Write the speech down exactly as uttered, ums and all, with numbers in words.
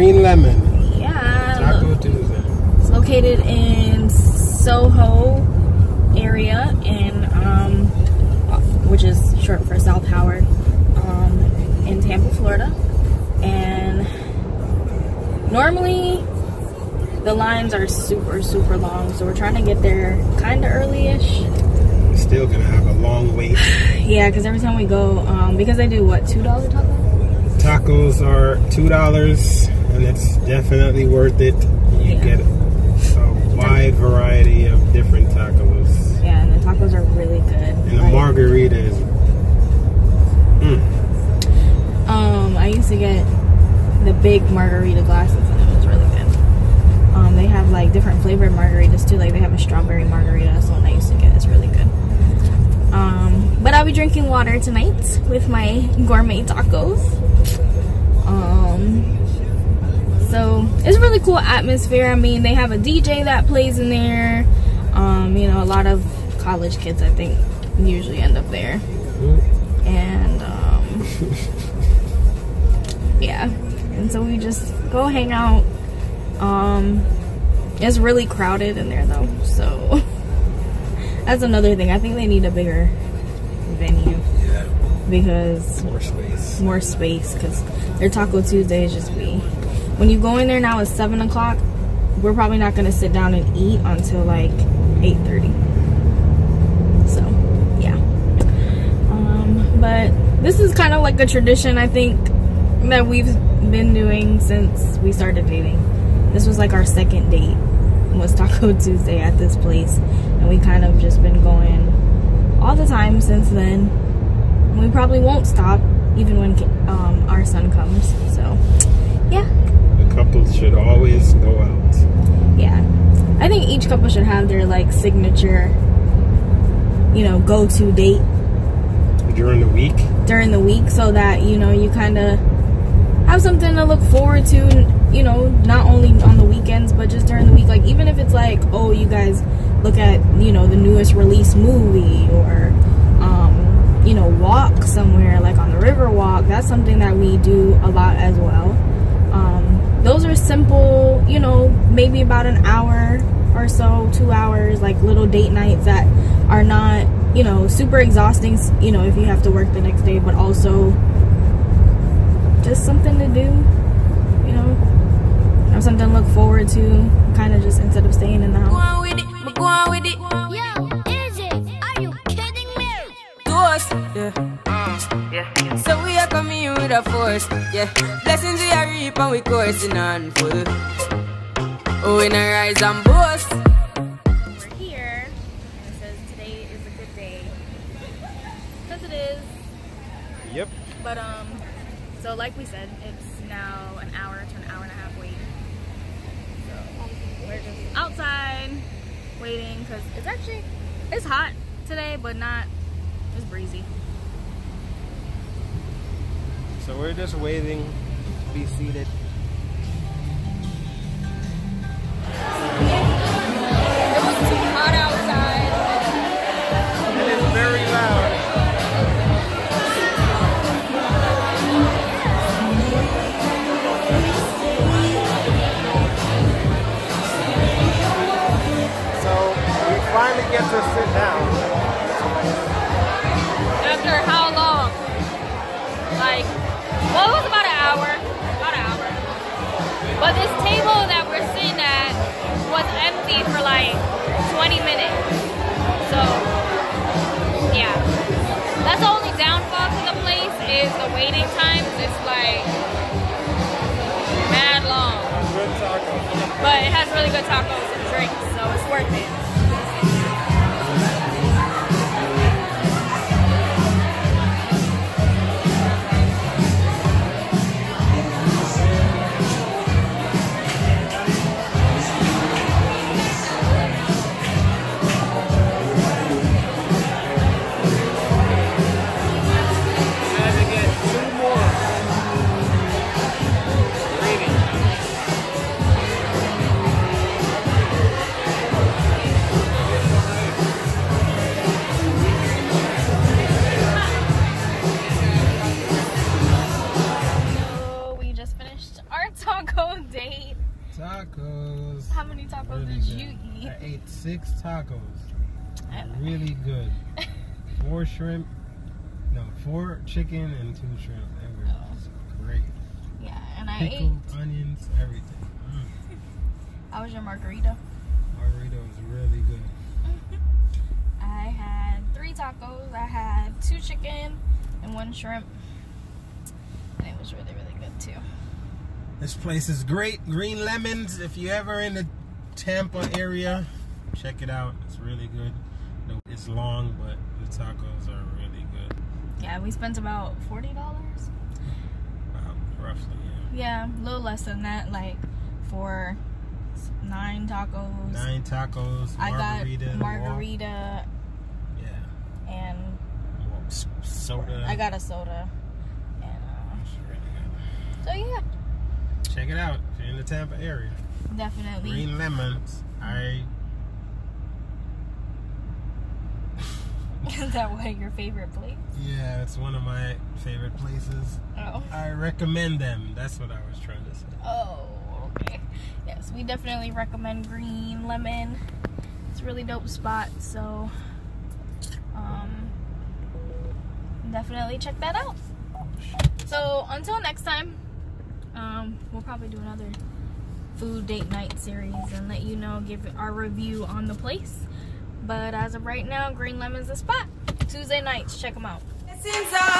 green lemon. Yeah. Taco Tuesday. It's located in Soho area, in um, which is short for South Howard, um, in Tampa, Florida. And normally the lines are super, super long, so we're trying to get there kind of early-ish. Still gonna have a long wait. Yeah, because every time we go, um, because they do what, two dollar tacos? Tacos are two dollars, and it's definitely worth it. You Yeah. get a wide variety of different tacos. Yeah, and the tacos are really good. And the like, margarita is. Mm. Um, I used to get the big margarita glasses, and it was really good. Um, they have like different flavored margaritas too. Like they have a strawberry margarita. That's the one I used to get. It's really good. Um, but I'll be drinking water tonight with my gourmet tacos. Um, so it's a really cool atmosphere. I mean, they have a D J that plays in there. Um, you know, a lot of college kids, I think, usually end up there. And um, yeah, and so we just go hang out. Um, it's really crowded in there though, so that's another thing. I think they need a bigger venue. Yeah. Because more space. More space, because their Taco Tuesdays just be. When you go in there now, it's seven o'clock. We're probably not gonna sit down and eat until like eight thirty. So yeah. Um, but this is kind of like a tradition, I think, that we've been doing since we started dating. This was like our second date, was Taco Tuesday at this place, and we kind of just been going all the time since then. We probably won't stop even when um, our son comes. So yeah, the couples should always go out. Yeah, I think each couple should have their like signature, you know, go-to date during the week during the week so that, you know, you kind of have something to look forward to, you know, not only on the weekends but just during the week. Like even if it's like, oh, you guys look at, you know, the newest release movie, or um, you know, walk somewhere like on the river walk. That's something that we do a lot as well. Um, those are simple, you know, maybe about an hour or so, two hours, like little date nights that are not, you know, super exhausting, you know, if you have to work the next day, but also just something to do, you know, have something to look forward to, kind of just instead of staying in the house. Go on with it, go on with it. Yo, is it? Are you kidding me? To us, yeah. Uh, yeah, yeah. So we are coming in with a force, yeah. Blessings we are reap and we coursing on full. Oh, in a rise and boast. We're here, and it says today is a good day. Because it is. Yep. But, um, so like we said, it's now an hour to an hour and a half wait. So we're just outside waiting because it's actually, it's hot today, but not, it's breezy. So we're just waiting to be seated. It was too hot outside. It is very loud. So we finally get to sit down. After how long? Like, well, it was about an hour. About an hour. But this table that we're sitting at was empty for like twenty minutes. So, yeah. That's the only downfall to the place is the waiting times. It's like mad long. Good tacos. But it has really good tacos and drinks, so it's worth it. six tacos. Really good. Four shrimp. No, four chicken and two shrimp. They were Oh. just great. Yeah, and I Pickled ate. onions, everything. Mm. How was your margarita? Margarita was really good. I had three tacos. I had two chicken and one shrimp. And it was really, really good too. This place is great. Green Lemons. If you're ever in the Tampa area, check it out. It's really good. It's long, but the tacos are really good. Yeah, we spent about forty dollars. Wow, roughly, yeah. Yeah, a little less than that, like for nine tacos. Nine tacos, I margarita. got margarita. Yeah. And S- soda. I got a soda. And uh, It's really good. so yeah, Check it out if you're in the Tampa area. definitely. Green Lemons. I. Is that what your favorite place? Yeah, it's one of my favorite places. Oh. I recommend them. That's what I was trying to say. Oh, okay. Yes, we definitely recommend Green Lemon. It's a really dope spot, so um, definitely check that out. So until next time, um, we'll probably do another food date night series and let you know, give our review on the place. But as of right now, Green Lemon's the spot. Tuesday nights, check them out. Blessings are